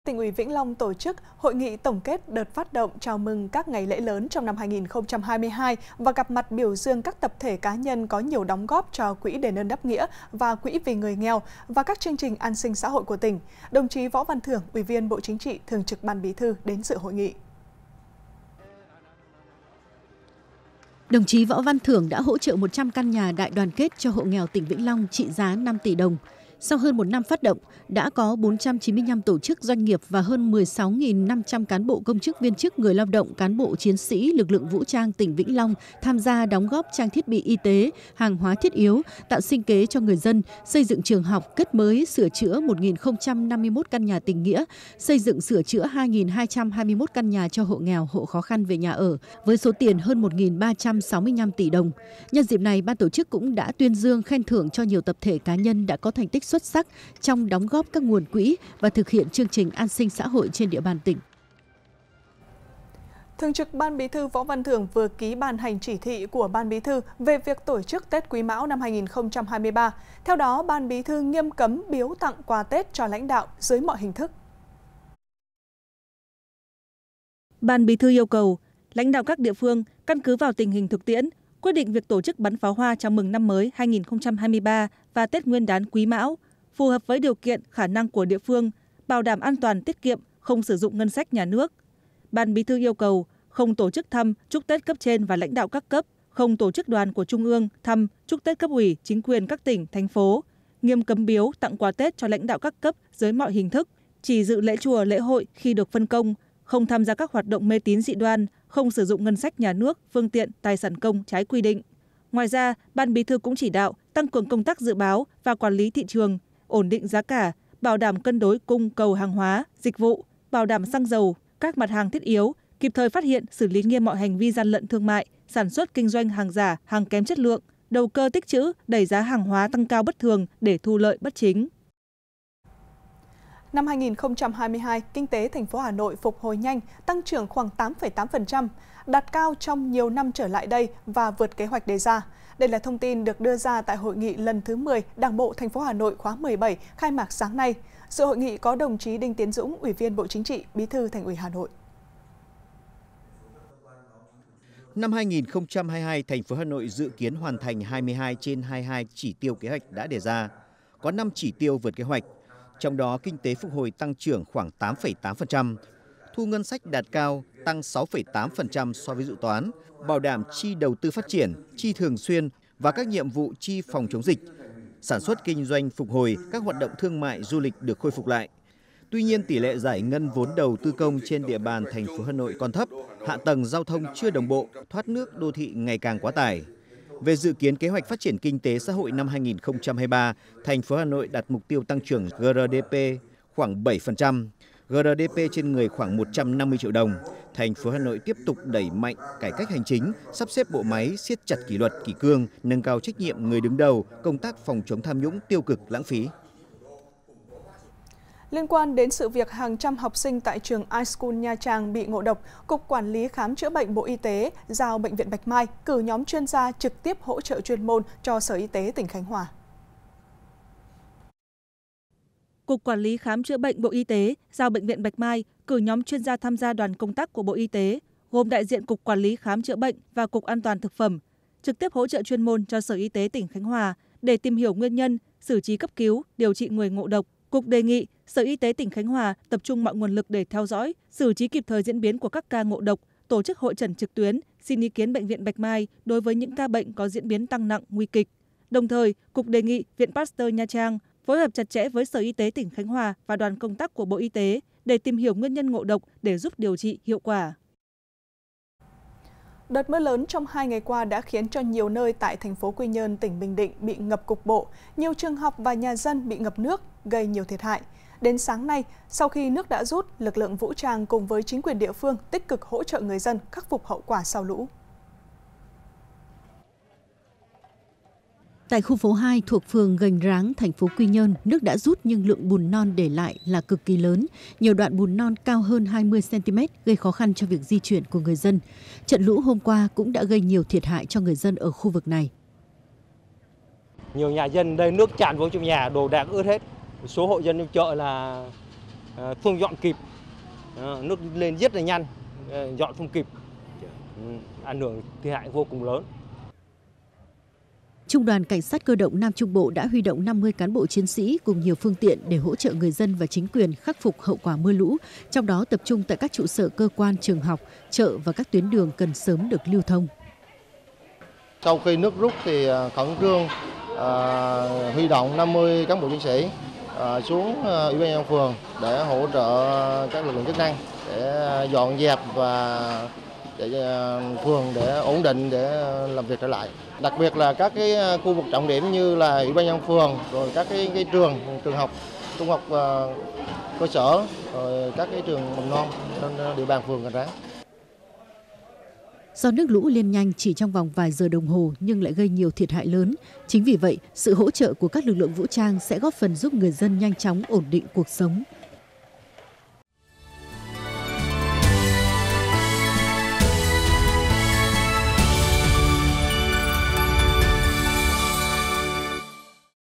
Tỉnh ủy Vĩnh Long tổ chức hội nghị tổng kết đợt phát động chào mừng các ngày lễ lớn trong năm 2022 và gặp mặt biểu dương các tập thể cá nhân có nhiều đóng góp cho Quỹ đền ơn đáp nghĩa và Quỹ vì người nghèo và các chương trình an sinh xã hội của tỉnh. Đồng chí Võ Văn Thưởng, Ủy viên Bộ Chính trị, Thường trực Ban Bí thư đến dự hội nghị. Đồng chí Võ Văn Thưởng đã hỗ trợ 100 căn nhà đại đoàn kết cho hộ nghèo tỉnh Vĩnh Long trị giá 5 tỷ đồng. Sau hơn một năm phát động, đã có 495 tổ chức doanh nghiệp và hơn 16.500 cán bộ công chức viên chức, người lao động, cán bộ chiến sĩ, lực lượng vũ trang tỉnh Vĩnh Long tham gia đóng góp trang thiết bị y tế, hàng hóa thiết yếu, tạo sinh kế cho người dân, xây dựng trường học, kết mới, sửa chữa 1.051 căn nhà tình nghĩa, xây dựng sửa chữa 2.221 căn nhà cho hộ nghèo, hộ khó khăn về nhà ở, với số tiền hơn 1.365 tỷ đồng. Nhân dịp này, ban tổ chức cũng đã tuyên dương khen thưởng cho nhiều tập thể cá nhân đã có thành tích xuất sắc trong đóng góp các nguồn quỹ và thực hiện chương trình an sinh xã hội trên địa bàn tỉnh. Thường trực Ban Bí thư Võ Văn Thưởng vừa ký ban hành chỉ thị của Ban Bí thư về việc tổ chức Tết Quý Mão năm 2023. Theo đó, Ban Bí thư nghiêm cấm biếu tặng quà Tết cho lãnh đạo dưới mọi hình thức. Ban Bí thư yêu cầu lãnh đạo các địa phương căn cứ vào tình hình thực tiễn, quyết định việc tổ chức bắn pháo hoa chào mừng năm mới 2023 và Tết Nguyên đán Quý Mão, phù hợp với điều kiện khả năng của địa phương, bảo đảm an toàn, tiết kiệm, không sử dụng ngân sách nhà nước. Ban Bí thư yêu cầu không tổ chức thăm, chúc Tết cấp trên và lãnh đạo các cấp, không tổ chức đoàn của Trung ương thăm, chúc Tết cấp ủy, chính quyền các tỉnh, thành phố, nghiêm cấm biếu, tặng quà Tết cho lãnh đạo các cấp dưới mọi hình thức, chỉ dự lễ chùa, lễ hội khi được phân công, không tham gia các hoạt động mê tín dị đoan, không sử dụng ngân sách nhà nước, phương tiện, tài sản công trái quy định. Ngoài ra, Ban Bí thư cũng chỉ đạo tăng cường công tác dự báo và quản lý thị trường, ổn định giá cả, bảo đảm cân đối cung cầu hàng hóa, dịch vụ, bảo đảm xăng dầu, các mặt hàng thiết yếu, kịp thời phát hiện, xử lý nghiêm mọi hành vi gian lận thương mại, sản xuất kinh doanh hàng giả, hàng kém chất lượng, đầu cơ tích trữ, đẩy giá hàng hóa tăng cao bất thường để thu lợi bất chính. Năm 2022, kinh tế thành phố Hà Nội phục hồi nhanh, tăng trưởng khoảng 8,8%, đạt cao trong nhiều năm trở lại đây và vượt kế hoạch đề ra. Đây là thông tin được đưa ra tại hội nghị lần thứ 10 Đảng bộ thành phố Hà Nội khóa 17 khai mạc sáng nay. Dự hội nghị có đồng chí Đinh Tiến Dũng, Ủy viên Bộ Chính trị, Bí thư Thành ủy Hà Nội. Năm 2022, thành phố Hà Nội dự kiến hoàn thành 22 trên 22 chỉ tiêu kế hoạch đã đề ra, có 5 chỉ tiêu vượt kế hoạch. Trong đó, kinh tế phục hồi tăng trưởng khoảng 8,8%, thu ngân sách đạt cao, tăng 6,8% so với dự toán, bảo đảm chi đầu tư phát triển, chi thường xuyên và các nhiệm vụ chi phòng chống dịch. Sản xuất kinh doanh phục hồi, các hoạt động thương mại du lịch được khôi phục lại. Tuy nhiên, tỷ lệ giải ngân vốn đầu tư công trên địa bàn thành phố Hà Nội còn thấp, hạ tầng giao thông chưa đồng bộ, thoát nước đô thị ngày càng quá tải. Về dự kiến kế hoạch phát triển kinh tế xã hội năm 2023, thành phố Hà Nội đặt mục tiêu tăng trưởng GDP khoảng 7%, GDP trên người khoảng 150 triệu đồng. Thành phố Hà Nội tiếp tục đẩy mạnh cải cách hành chính, sắp xếp bộ máy, siết chặt kỷ luật, kỷ cương, nâng cao trách nhiệm người đứng đầu, công tác phòng chống tham nhũng, tiêu cực, lãng phí. Liên quan đến sự việc hàng trăm học sinh tại trường iSchool Nha Trang bị ngộ độc, Cục Quản lý Khám chữa bệnh Bộ Y tế giao Bệnh viện Bạch Mai cử nhóm chuyên gia trực tiếp hỗ trợ chuyên môn cho Sở Y tế tỉnh Khánh Hòa. Cục Quản lý Khám chữa bệnh Bộ Y tế giao Bệnh viện Bạch Mai cử nhóm chuyên gia tham gia đoàn công tác của Bộ Y tế, gồm đại diện Cục Quản lý Khám chữa bệnh và Cục An toàn Thực phẩm, trực tiếp hỗ trợ chuyên môn cho Sở Y tế tỉnh Khánh Hòa để tìm hiểu nguyên nhân, xử trí cấp cứu, điều trị người ngộ độc. Cục đề nghị Sở Y tế tỉnh Khánh Hòa tập trung mọi nguồn lực để theo dõi, xử trí kịp thời diễn biến của các ca ngộ độc, tổ chức hội chẩn trực tuyến, xin ý kiến Bệnh viện Bạch Mai đối với những ca bệnh có diễn biến tăng nặng, nguy kịch. Đồng thời, Cục đề nghị Viện Pasteur Nha Trang phối hợp chặt chẽ với Sở Y tế tỉnh Khánh Hòa và đoàn công tác của Bộ Y tế để tìm hiểu nguyên nhân ngộ độc để giúp điều trị hiệu quả. Đợt mưa lớn trong 2 ngày qua đã khiến cho nhiều nơi tại thành phố Quy Nhơn, tỉnh Bình Định bị ngập cục bộ, nhiều trường học và nhà dân bị ngập nước, gây nhiều thiệt hại. Đến sáng nay, sau khi nước đã rút, lực lượng vũ trang cùng với chính quyền địa phương tích cực hỗ trợ người dân khắc phục hậu quả sau lũ. Tại khu phố 2 thuộc phường Gành Ráng, thành phố Quy Nhơn, nước đã rút nhưng lượng bùn non để lại là cực kỳ lớn. Nhiều đoạn bùn non cao hơn 20 cm gây khó khăn cho việc di chuyển của người dân. Trận lũ hôm qua cũng đã gây nhiều thiệt hại cho người dân ở khu vực này. Nhiều nhà dân đây nước tràn vô trong nhà, đồ đạc ướt hết. Số hộ dân trong chợ là không dọn kịp, nước lên rất là nhanh, dọn không kịp, ảnh hưởng thiệt hại vô cùng lớn. Trung đoàn Cảnh sát cơ động Nam Trung Bộ đã huy động 50 cán bộ chiến sĩ cùng nhiều phương tiện để hỗ trợ người dân và chính quyền khắc phục hậu quả mưa lũ, trong đó tập trung tại các trụ sở cơ quan, trường học, chợ và các tuyến đường cần sớm được lưu thông. Sau khi nước rút thì khẩn trương huy động 50 cán bộ chiến sĩ xuống Ủy ban nhân dân phường để hỗ trợ các lực lượng chức năng để dọn dẹp và để phường để ổn định để làm việc trở lại. Đặc biệt là các cái khu vực trọng điểm như là Ủy ban nhân dân phường, rồi các cái trường học trung học cơ sở, rồi các cái trường mầm non trên địa bàn phường Gành Ráng. Do nước lũ lên nhanh chỉ trong vòng vài giờ đồng hồ nhưng lại gây nhiều thiệt hại lớn. Chính vì vậy, sự hỗ trợ của các lực lượng vũ trang sẽ góp phần giúp người dân nhanh chóng ổn định cuộc sống.